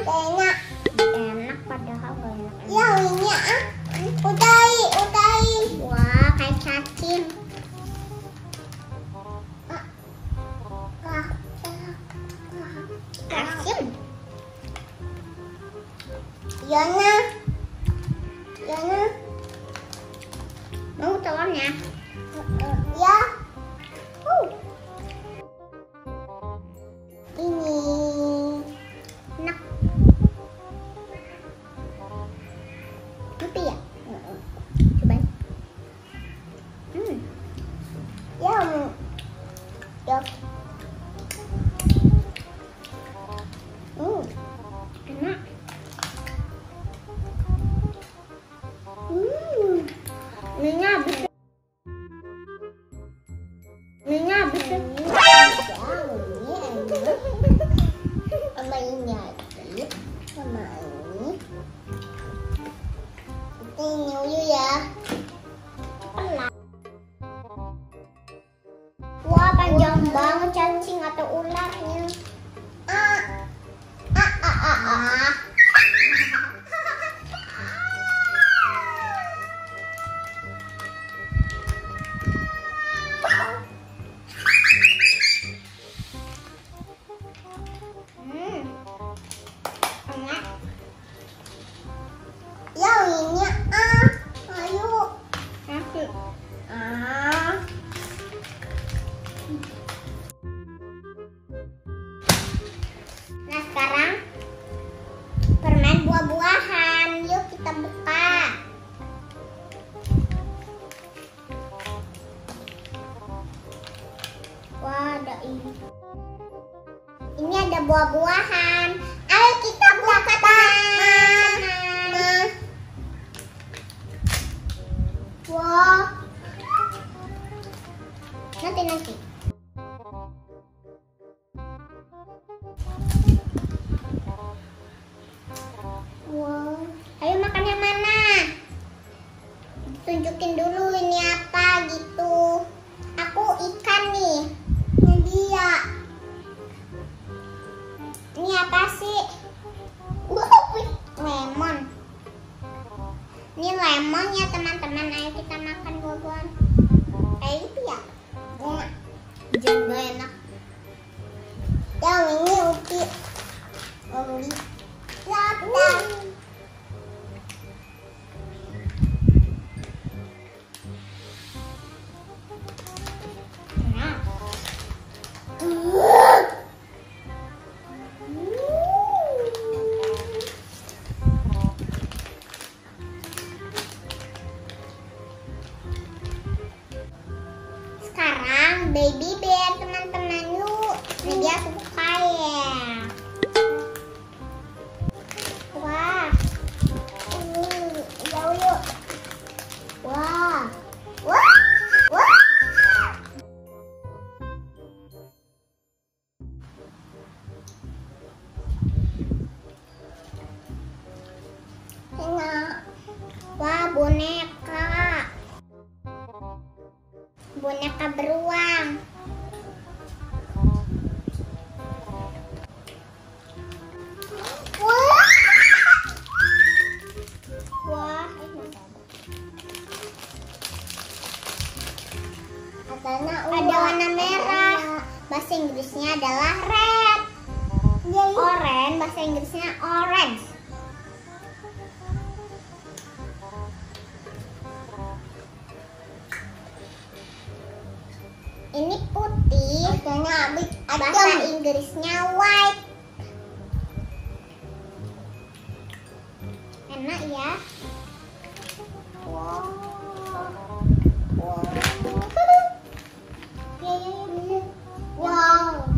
enak. Enak padahal gak enak. Yang ini udai. Wah, kayak cacing. Asin. Yana. Mau telurnya? Ya. Ini Enak. Tapi ya? Cobain. yang ya. Enak. Ininya habis. Sama ini aja. Sama ini. Ini dulu ya. Wah, panjang banget cacing atau ularnya. Enak. Yang ini ayo. Nanti. Nah, sekarang permen buah-buahan. Yuk kita buka. Wah, ada ini. Ini ada buah-buahan. Ayo kita buka teman-teman. Wah. Nanti. Wow. Ayo makan yang mana? Tunjukin dulu ini apa gitu. Aku ikan nih. Ini dia. Ini apa sih? Lemon. Ini lemon ya teman-teman. Ayo kita makan buah-buahan. Kayak gitu ya. Enak. Juga enak. Yang ini ubi. Enak. Sekarang baby bear teman-teman yuk. Ini dia suka ya. Wah. Yuk. Wah. Enak. Wah, boneka. Boneka beruang. Wah, ada warna merah. Bahasa Inggrisnya adalah red. Orange, bahasa Inggrisnya orange. Ini putih, bahasa Inggrisnya white. Enak ya. Wow. Wow.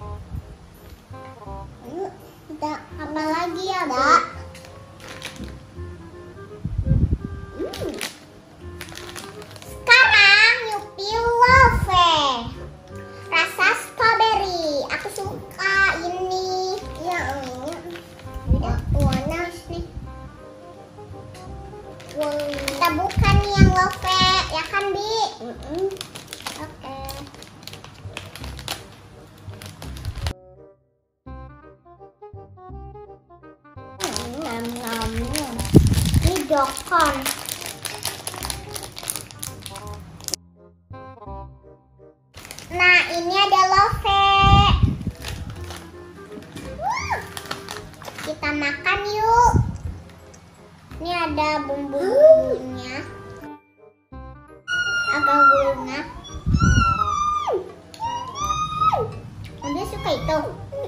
Kita Apa lagi ya, Bu? Dak. Sekarang Yupi Love. Rasa strawberry. Aku suka ini. Yang ini. Warna nih. Kita buka nih yang Love, ya kan, Bi? Oke. Nyam. Ini dokon. Nah, ini ada love. Kita makan yuk. Ini ada bumbu-bumbunya. Agak gurih. Dia suka itu.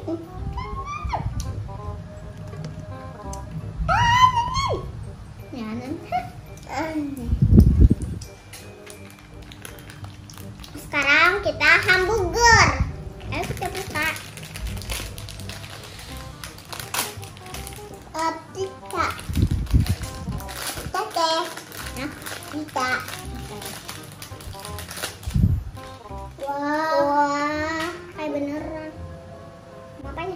Sekarang kita hamburger. Ayo kita buka. Pizza. Oke. Nah, Pizza. wah, kayak beneran. Makanya.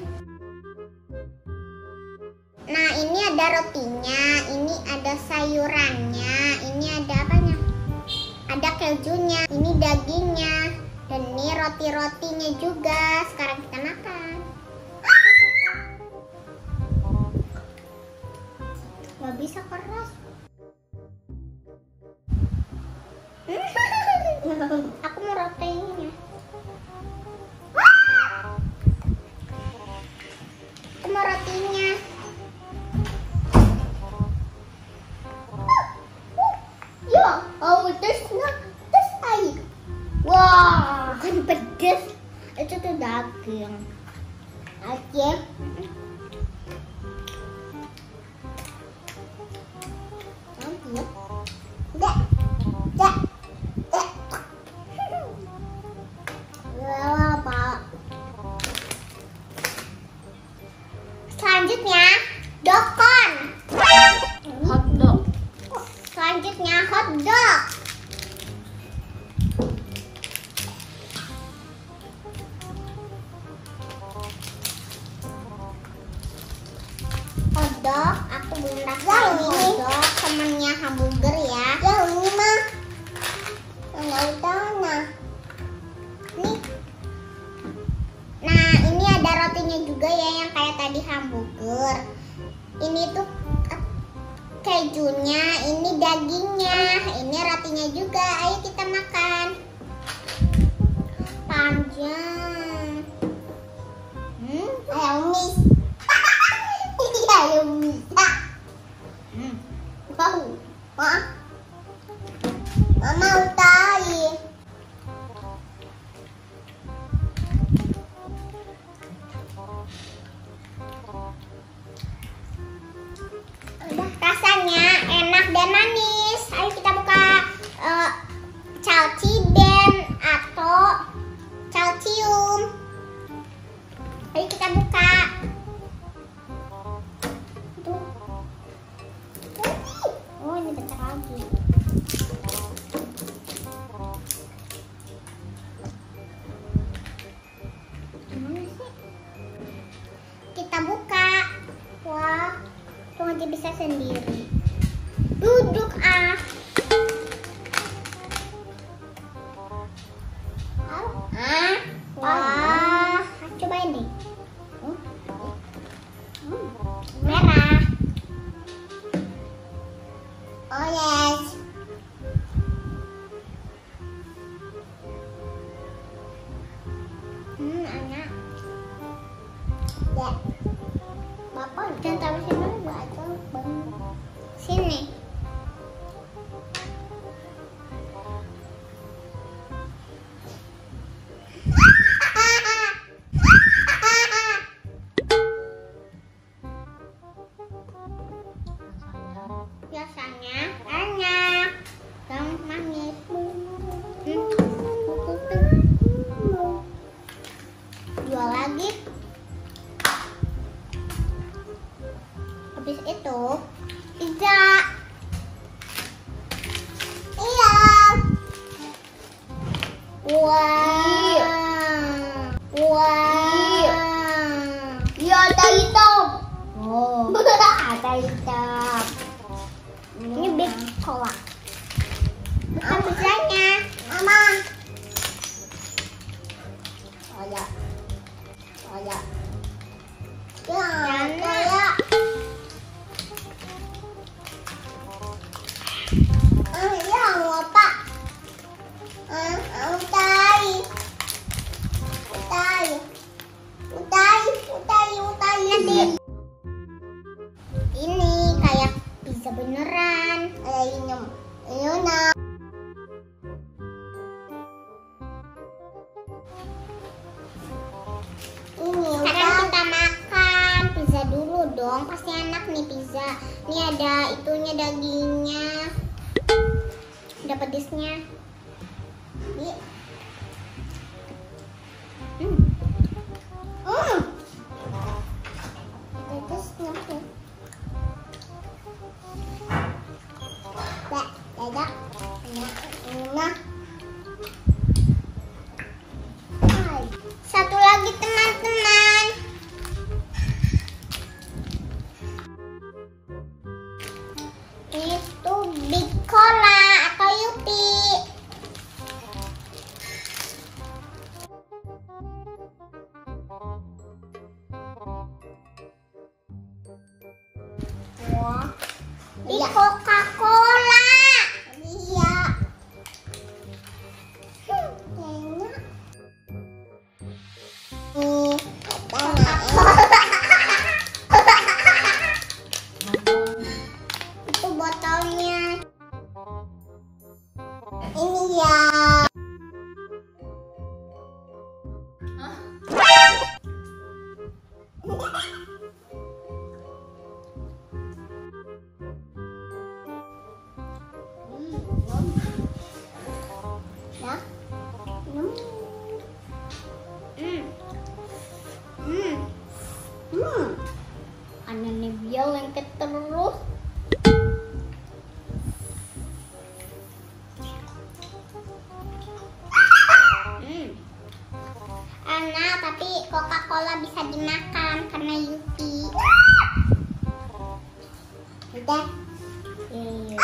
Nah, ini ada rotinya, ini ada sayurannya, ini ada apanya? Ada kejunya, ini dagingnya, dan ini roti-rotinya juga. Sekarang kita makan. Gak bisa keras. Aku mau rotinya. Aku mau rotinya. Ya, oh terus air. Wah, kan pedes. Itu tuh daging. Oke. Dah. Pak. Selanjutnya dokon. Hotdog. Selanjutnya hotdog. Hotdog, aku belum rasain hotdog, temennya hamburger ya. Yang ini mah. Nggak tahu nah. Nih. Nah, ini ada rotinya juga ya yang kayak tadi hamburger. Ini tuh kejunya, ini dagingnya, ini rotinya juga. Ayo kita makan. Panjang. Ayam mis. Ayam mis. Wow. Wah. Mama utai. Rasanya enak dan manis. Ayo kita buka Calciben atau calcium. Ayo kita buka. Tuh. Oh, ini bentar lagi. Gimana sih? Kita buka. Wah, tuh aja bisa sendiri. Duduk ah. Wah, cobain deh. Merah. Oh yes. Enak. Ya. Bapak jangan taruh sini dulu aja. Sini. Biasanya enak dan manis. Dua lagi. Habis itu pizza. Iya. Wah. Wah. Iya ada hitam. Oh. Ada hitam. Ini big cola. Bukan pizzanya. Mama. Oh ya. Oh ya. Ya, Jangan. kayak pizza beneran. Ini Yuna. Sekarang kita makan pizza dulu dong. Pasti enak nih pizza. Ini ada itunya, dagingnya. Ada pedisnya. Nih. Pedesnya tuh. Dadah. Yuna. Satu lagi teman-teman. Itu Big Cola atau Yupi. Wah. Di Coca-Cola. Iya. Kayaknya. Nih, Itu botolnya. ini ya. Ya. Aneh dia lengket terus. Enak, tapi Coca-Cola bisa dimakan karena Yupi. Udah. Iya.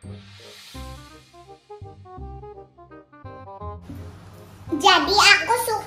Jadi aku suka